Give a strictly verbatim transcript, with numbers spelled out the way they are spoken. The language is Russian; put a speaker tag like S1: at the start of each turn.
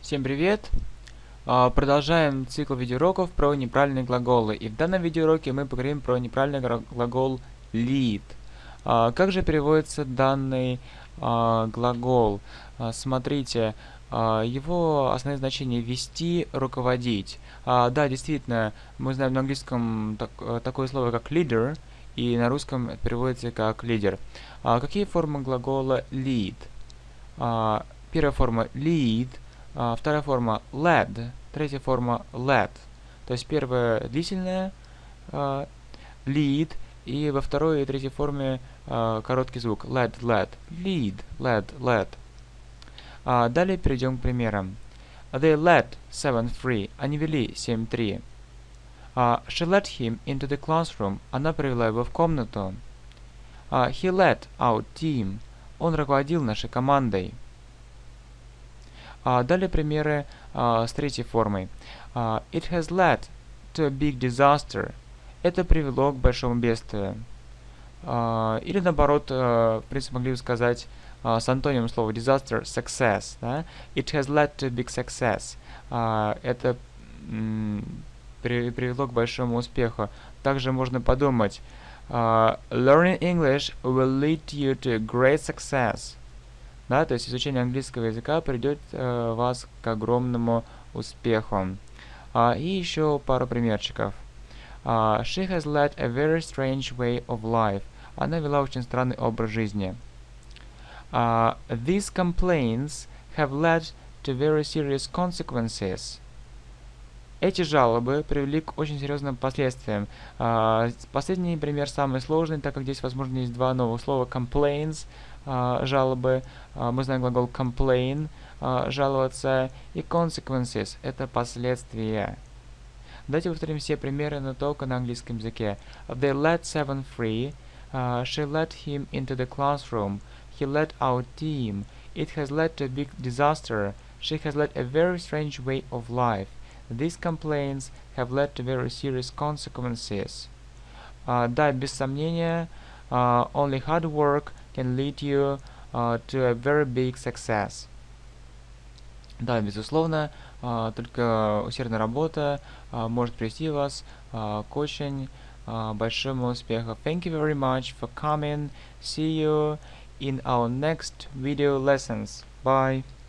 S1: Всем привет! А, Продолжаем цикл видеоуроков про неправильные глаголы. И в данном видеоуроке мы поговорим про неправильный гра- глагол lead. А, Как же переводится данный а, глагол? А, Смотрите, а, его основное значение вести, руководить. А, Да, действительно, мы знаем на английском так- э, такое слово как leader, и на русском это переводится как лидер. А Какие формы глагола lead? А, Первая форма lead, а, вторая форма led, третья форма led. То есть первая длительная а, lead, и во второй и третьей форме а, короткий звук led, led, lead, led, led. А, далее перейдем к примерам. They led seven three. Они вели семь три. А, she led him into the classroom. Она привела его в комнату. А, he led our team. Он руководил нашей командой. А, далее примеры а, с третьей формой. А, It has led to a big disaster. Это привело к большому бедствию. А, или наоборот, а, в принципе, могли бы сказать а, с антонимом слова disaster success. Да? It has led to a big success. А, это м, при, привело к большому успеху. Также можно подумать, а, learning English will lead you to great success. Да, то есть изучение английского языка придет э, вас к огромному успеху. А, и еще пару примерчиков. А, She has led a very strange way of life. Она вела очень странный образ жизни. А, These complaints have led to very serious consequences. Эти жалобы привели к очень серьезным последствиям. А, Последний пример самый сложный, так как здесь, возможно, есть два новых слова. Complaints, а, жалобы. А, Мы знаем глагол complain, а, жаловаться. И consequences – это последствия. Давайте повторим все примеры, но только на английском языке. They led seven three. Uh, she led him into the classroom. He led our team. It has led to a big disaster. She has led a very strange way of life. These complaints have led to very serious consequences. Uh, да, без сомнения, uh, only hard work can lead you uh, to a very big success. Да, безусловно, uh, только усердная работа uh, может привести вас uh, к очень uh, большому успеху. Thank you very much for coming. See you in our next video lessons. Bye.